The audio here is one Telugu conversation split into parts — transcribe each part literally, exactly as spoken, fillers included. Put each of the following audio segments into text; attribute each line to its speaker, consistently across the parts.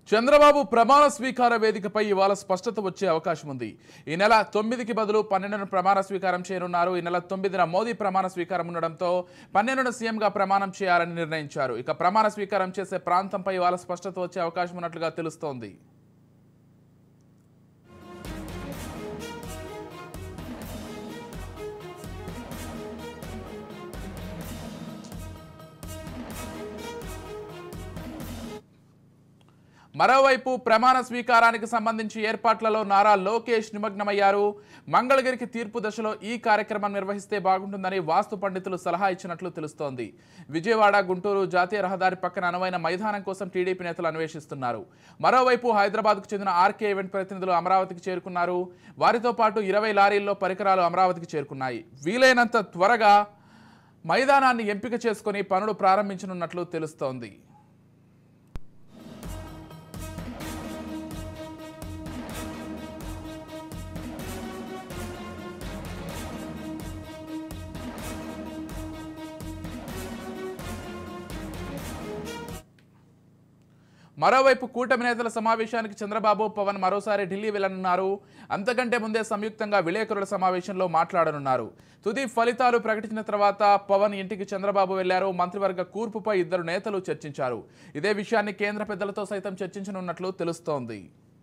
Speaker 1: చంద్రబాబు ప్రమాణ స్వీకార వేదికపై ఇవాళ స్పష్టత వచ్చే అవకాశం ఉంది. ఈ నెల తొమ్మిదికి బదులు పన్నెండున ప్రమాణ స్వీకారం చేయనున్నారు. ఈ నెల తొమ్మిదిన మోదీ ప్రమాణ స్వీకారం ఉండడంతో పన్నెండున సీఎంగా ప్రమాణం చేయాలని నిర్ణయించారు. ఇక ప్రమాణ స్వీకారం చేసే ప్రాంతంపై ఇవాళ స్పష్టత వచ్చే అవకాశం ఉన్నట్లుగా తెలుస్తోంది. మరోవైపు ప్రమాణ స్వీకారానికి సంబంధించి ఏర్పాట్లలో నారా లోకేష్ నిమగ్నమయ్యారు. మంగళగిరికి తీర్పు దశలో ఈ కార్యక్రమం నిర్వహిస్తే బాగుంటుందని వాస్తు పండితులు సలహా ఇచ్చినట్లు తెలుస్తోంది. విజయవాడ గుంటూరు జాతీయ రహదారి పక్కన అనువైన మైదానం కోసం టీడీపీ నేతలు అన్వేషిస్తున్నారు. మరోవైపు హైదరాబాద్కు చెందిన ఆర్కే ఈవెంట్ ప్రతినిధులు అమరావతికి చేరుకున్నారు. వారితో పాటు ఇరవై లారీల్లో పరికరాలు అమరావతికి చేరుకున్నాయి. వీలైనంత త్వరగా మైదానాన్ని ఎంపిక చేసుకుని పనులు ప్రారంభించనున్నట్లు తెలుస్తోంది. మరోవైపు కూటమి నేతల సమావేశానికి చంద్రబాబు పవన్ మరోసారి ఢిల్లీ వెళ్లనున్నారు. అంతకంటే ముందే సంయుక్తంగా విలేకరుల సమావేశంలో మాట్లాడనున్నారు. తుది ఫలితాలు ప్రకటించిన తర్వాత పవన్ ఇంటికి చంద్రబాబు వెళ్లారు. మంత్రివర్గ కూర్పుపై ఇద్దరు నేతలు చర్చించారు. ఇదే విషయాన్ని కేంద్ర పెద్దలతో సైతం చర్చించనున్నట్లు తెలుస్తోంది.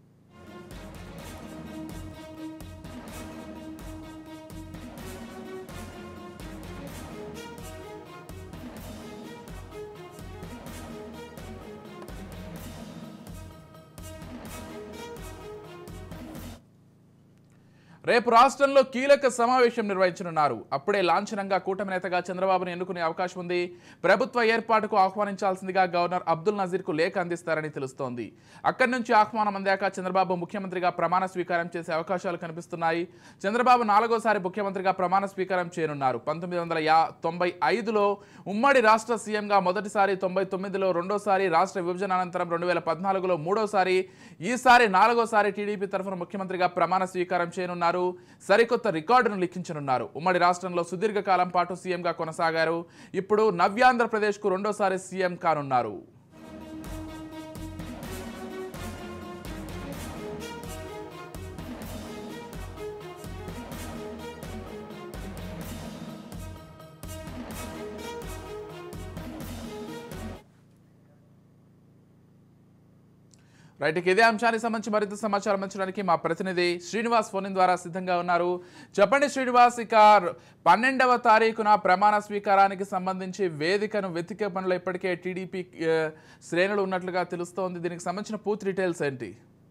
Speaker 1: రేపు రాష్ట్రంలో కీలక సమావేశం నిర్వహించనున్నారు. అప్పుడే లాంఛనంగా కూటమి నేతగా చంద్రబాబును ఎన్నుకునే అవకాశం ఉంది. ప్రభుత్వ ఏర్పాటుకు ఆహ్వానించాల్సిందిగా గవర్నర్ అబ్దుల్ నజీర్కు లేఖ అందిస్తారని తెలుస్తోంది. అక్కడి నుంచి ఆహ్వానం అందాక చంద్రబాబు ముఖ్యమంత్రిగా ప్రమాణ స్వీకారం చేసే అవకాశాలు కనిపిస్తున్నాయి. చంద్రబాబు నాలుగోసారి ముఖ్యమంత్రిగా ప్రమాణ స్వీకారం చేయనున్నారు. పంతొమ్మిది వందల యా తొంభై ఐదులో ఉమ్మడి రాష్ట్ర సీఎంగా మొదటిసారి, తొంభై తొమ్మిదిలో రెండోసారి, రాష్ట్ర విభజన అనంతరం రెండు వేల పద్నాలుగులో మూడోసారి, ఈసారి నాలుగోసారి టీడీపీ తరఫున ముఖ్యమంత్రిగా ప్రమాణ స్వీకారం చేయనున్నారు. సరికొత్త రికార్డును లిఖించనున్నారు. ఉమ్మడి రాష్ట్రంలో సుదీర్ఘకాలం పాటు సీఎంగా కొనసాగారు. ఇప్పుడు నవ్యాంధ్రప్రదేశ్ కు రెండోసారి సీఎం కానున్నారు. రైట్, ఇదే అంశానికి సంబంధించి మరింత సమాచారం అందించడానికి మా ప్రతినిధి శ్రీనివాస్ ఫోన్ ద్వారా సిద్ధంగా ఉన్నారు. చెప్పండి శ్రీనివాస్, ఇక పన్నెండవ తారీఖున ప్రమాణ స్వీకారానికి సంబంధించి వేదికను వెతికే పనులు ఇప్పటికే టీడీపీ శ్రేణులు ఉన్నట్లుగా తెలుస్తోంది. దీనికి సంబంధించిన పూర్తి డీటెయిల్స్ ఏంటి?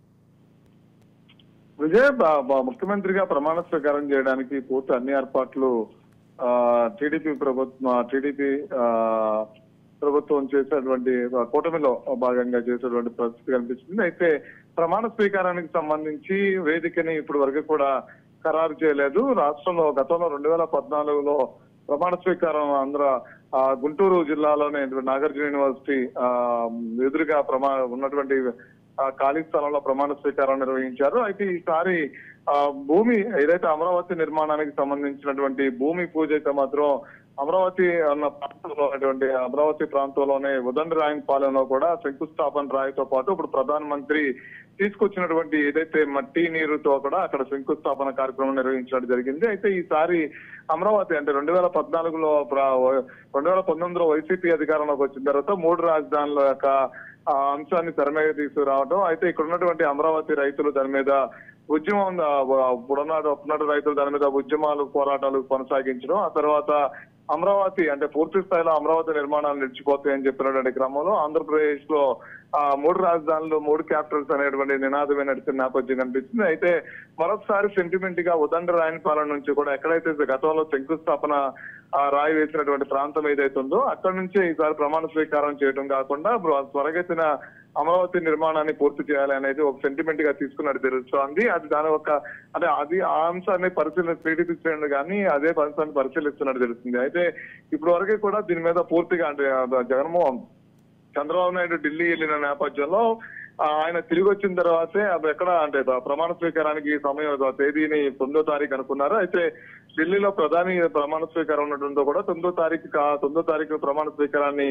Speaker 2: విజయ్, ముఖ్యమంత్రిగా ప్రమాణ స్వీకారం చేయడానికి పూర్తి అన్ని ఏర్పాట్లు టీడీపీ ప్రభుత్వం టీడీపీ ప్రభుత్వం చేసేటువంటి కూటమిలో భాగంగా చేసేటువంటి పరిస్థితి కనిపిస్తుంది. అయితే ప్రమాణ స్వీకారానికి సంబంధించి వేదికని ఇప్పటి వరకు కూడా ఖరారు చేయలేదు. రాష్ట్రంలో గతంలో రెండు వేల పద్నాలుగులో ప్రమాణ స్వీకారం ఆంధ్ర గుంటూరు జిల్లాలోనే నాగార్జున యూనివర్సిటీ ఆ ఎదురుగా ప్రమా ఉన్నటువంటి ఖాళీ స్థలంలో ప్రమాణ స్వీకారం నిర్వహించారు. అయితే ఈసారి ఆ భూమి ఏదైతే అమరావతి నిర్మాణానికి సంబంధించినటువంటి భూమి పూజ అయితే మాత్రం అమరావతి అన్న ప్రాంతంలో ఉన్నటువంటి అమరావతి ప్రాంతంలోనే ఉదండ రాయన్పాలెంలో కూడా శంకుస్థాపన రాయితో పాటు ఇప్పుడు ప్రధానమంత్రి తీసుకొచ్చినటువంటి ఏదైతే మట్టి నీరుతో కూడా అక్కడ శంకుస్థాపన కార్యక్రమం నిర్వహించడం జరిగింది. అయితే ఈసారి అమరావతి అంటే రెండు వేల పద్నాలుగులో రెండు వేల పంతొమ్మిదిలో వైసీపీ అధికారంలోకి వచ్చిన తర్వాత మూడు రాజధానుల యొక్క అంశాన్ని తెర మీద తీసుకురావడం, అయితే ఇక్కడ ఉన్నటువంటి అమరావతి రైతులు దాని మీద ఉద్యమం ఇప్పుడున్న ఉన్నటువంటి రైతులు దాని మీద ఉద్యమాలు పోరాటాలు కొనసాగించడం, ఆ తర్వాత అమరావతి అంటే పూర్తి స్థాయిలో అమరావతి నిర్మాణాలు నిలిచిపోతాయని చెప్పినటువంటి క్రమంలో ఆంధ్రప్రదేశ్ లో ఆ మూడు రాజధానులు మూడు క్యాపిటల్స్ అనేటువంటి నినాదమే నడిచిన నేపథ్యం కనిపిస్తుంది. అయితే మరొకసారి సెంటిమెంట్ గా ఉదండ రాయన్పాలెం నుంచి కూడా ఎక్కడైతే గతంలో శంకుస్థాపన రాయి వేసినటువంటి ప్రాంతం ఏదైతే ఉందో అక్కడి నుంచే ఈసారి ప్రమాణ స్వీకారం చేయడం కాకుండా త్వరగతిన అమరావతి నిర్మాణాన్ని పూర్తి చేయాలి అనేది ఒక సెంటిమెంట్ గా తీసుకున్నట్టు తెలుస్తోంది. అది దాని ఒక అంటే అది ఆ అంశాన్ని పరిశీలన టీడీపీ శ్రేణులు కానీ అదే అంశాన్ని పరిశీలిస్తున్నట్టు తెలుస్తుంది. అయితే ఇప్పటి వరకు కూడా దీని మీద పూర్తిగా అంటే జగన్మోహన్ చంద్రబాబు నాయుడు ఢిల్లీ వెళ్ళిన నేపథ్యంలో ఆయన తిరిగి వచ్చిన తర్వాతే అది ఎక్కడ అంటే ప్రమాణ స్వీకారానికి సమయం తేదీని తొమ్మిదో తారీఖు అనుకున్నారు. అయితే ఢిల్లీలో ప్రధాని ప్రమాణ స్వీకారం ఉండటంతో కూడా తొమ్మిదో తారీఖు తొమ్మిదో తారీఖు ప్రమాణ స్వీకారాన్ని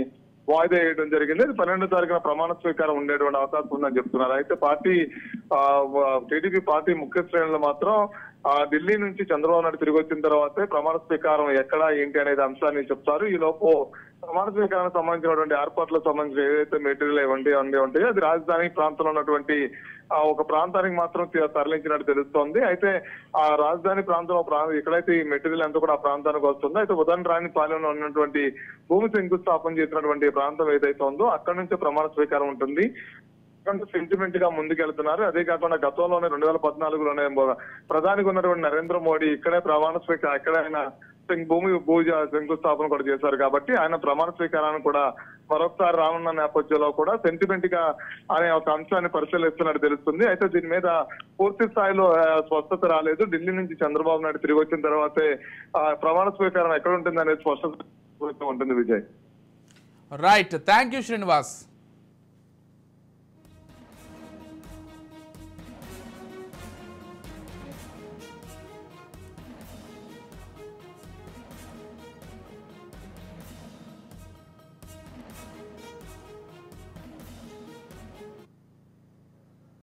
Speaker 2: వాయిదా వేయడం జరిగింది. ఇది పన్నెండో తారీఖున ప్రమాణ స్వీకారం ఉండేటువంటి అవకాశం ఉందని చెప్తున్నారు. అయితే పార్టీ టీడీపీ పార్టీ ముఖ్య శ్రేణులు మాత్రం ఆ ఢిల్లీ నుంచి చంద్రబాబు నాయుడు తిరిగి వచ్చిన తర్వాతే ప్రమాణ స్వీకారం ఎక్కడ ఏంటి అనేది అంశాన్ని చెప్తారు. ఈ లోపు ప్రమాణ స్వీకారానికి సంబంధించినటువంటి ఏర్పాట్లకు సంబంధించిన ఏదైతే మెటీరియల్ ఇవ్వండి అన్నీ ఉంటాయో అది రాజధాని ప్రాంతంలో ఉన్నటువంటి ఆ ఒక ప్రాంతానికి మాత్రం తరలించినట్టు తెలుస్తోంది. అయితే ఆ రాజధాని ప్రాంతం ఎక్కడైతే ఈ మెటీరియల్ అంతా కూడా ఆ ప్రాంతానికి వస్తుందో అయితే ఉదయం రాణి పాలెంలో ఉన్నటువంటి భూమి శంకుస్థాపన చేసినటువంటి ప్రాంతం ఏదైతే ఉందో అక్కడ నుంచే ప్రమాణ స్వీకారం ఉంటుంది. సెంటిమెంట్ గా ముందుకెళ్తున్నారు. అదే కాకుండా గతంలోనే రెండు వేల పద్నాలుగులోనే ప్రధానిగా ఉన్నటువంటి నరేంద్ర మోడీ ఇక్కడే ప్రమాణ స్వీకారం ఎక్కడ ఆయన భూమి భూజ శంకుస్థాపన కూడా చేశారు కాబట్టి ఆయన ప్రమాణ స్వీకారాన్ని కూడా మరొకసారి రానున్న నేపథ్యంలో కూడా సెంటిమెంట్ గా అనే ఒక అంశాన్ని పరిశీలిస్తున్నట్టు తెలుస్తుంది. అయితే దీని మీద పూర్తి స్థాయిలో స్పష్టత రాలేదు. ఢిల్లీ నుంచి చంద్రబాబు నాయుడు తిరిగి వచ్చిన తర్వాతే ప్రమాణ స్వీకారం ఎక్కడ ఉంటుంది అనేది స్పష్టత ఉంటుంది. Vijay,
Speaker 1: right, thank you Srinivas.